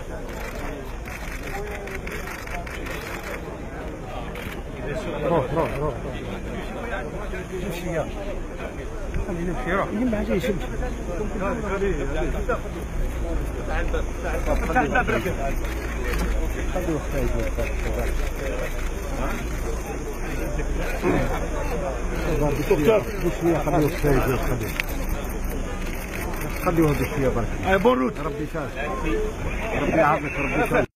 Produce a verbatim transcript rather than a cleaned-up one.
روح روح روح نمشي خلينا نمشي روح يما عاد يمشي خلي وقتها يجي بشويه خلي وقتها يجي خلي خليوها بشويه برك. ربي يسامحك ربي يعافيك ربي يسامحك.